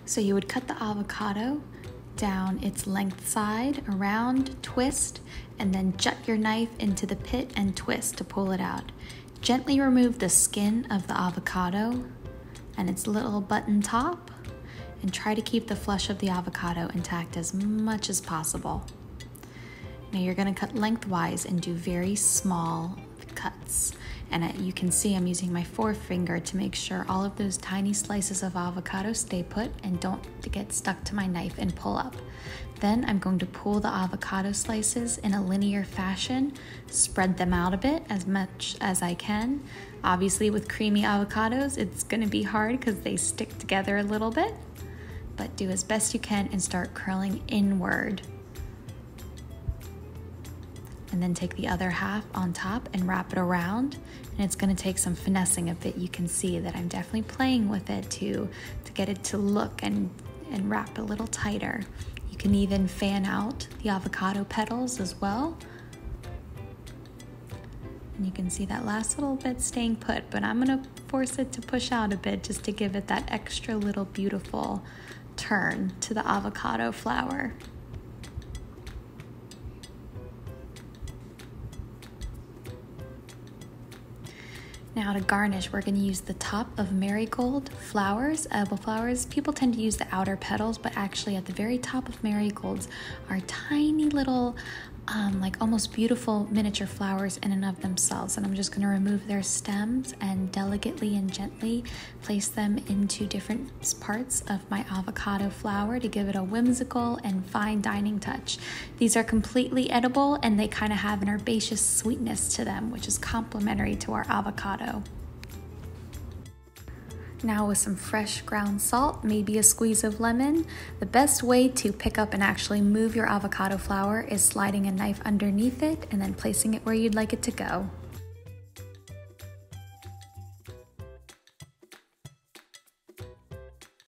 So you would cut the avocado down its length side, around, twist, and then jut your knife into the pit and twist to pull it out. Gently remove the skin of the avocado and its little button top, and try to keep the flesh of the avocado intact as much as possible. Now you're going to cut lengthwise and do very small cuts. And you can see I'm using my forefinger to make sure all of those tiny slices of avocado stay put and don't get stuck to my knife and pull up. Then I'm going to pull the avocado slices in a linear fashion, spread them out a bit as much as I can. Obviously with creamy avocados, it's going to be hard because they stick together a little bit, but do as best you can and start curling inward. And then take the other half on top and wrap it around. And it's going to take some finessing of it. You can see that I'm definitely playing with it to get it to look and wrap a little tighter. You can even fan out the avocado petals as well. And you can see that last little bit staying put, but I'm going to force it to push out a bit just to give it that extra little beautiful turn to the avocado flower. Now to garnish, we're going to use the top of marigold flowers, edible flowers. People tend to use the outer petals, but actually at the very top of marigolds are tiny little, like almost beautiful miniature flowers in and of themselves. And I'm just going to remove their stems and delicately and gently place them into different parts of my avocado flower to give it a whimsical and fine dining touch. These are completely edible and they kind of have an herbaceous sweetness to them, which is complementary to our avocado. Now with some fresh ground salt, maybe a squeeze of lemon. The best way to pick up and actually move your avocado flower is sliding a knife underneath it and then placing it where you'd like it to go.